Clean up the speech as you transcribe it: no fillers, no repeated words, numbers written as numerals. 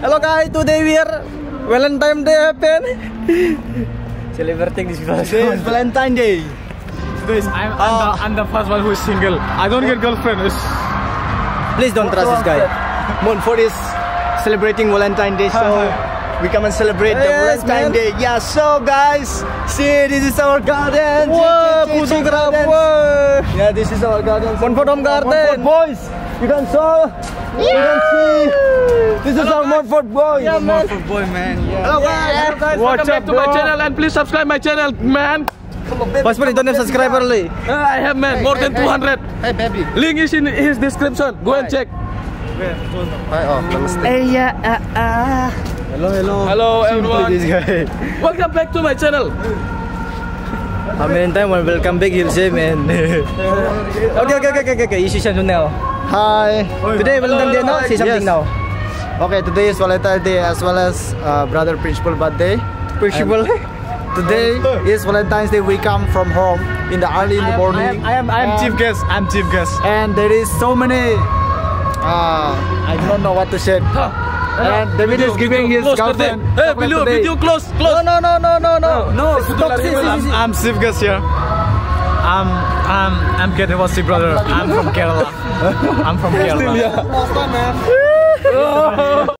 Hello guys, today we are Valentine's Day happen. Celebrating this Today is Valentine's Day. Guys, I'm the first one who is single. I don't get girlfriend. Please don't trust this guy. Montfort is celebrating Valentine's Day, so we come and celebrate the Valentine's Day. Yeah, so guys, see, this is our garden. Wah, photograph. Yeah, this is our garden. Montfort garden. Boys, you can saw. You can see. This is our Montfort boy. Yeah, man. Montfort boy, man. Yeah. Hello guys. Welcome back to my channel and please subscribe my channel, man. Passport, don't have subscriber only. I have, man, more than 200. Hey, baby. Link is in his description. Go and check. Hi, namaste. Hello everyone. This guy. Welcome back to my channel. How many times will welcome back, he'll say, man. Okay. You see something now. Hi. Today Valentine's Day now. Say something now. Okay, today is Valentine's Day as well as brother principal birthday. Principal. Today is Valentine's Day. We come from home in the early in the morning. I am chief guest. I'm chief guest. And there is so many. I don't know what to say. And David is giving his girlfriend. Hey, video close. No. I'm chief guest here. I'm getting what's brother. I'm from Kerala. I'm from Kerala.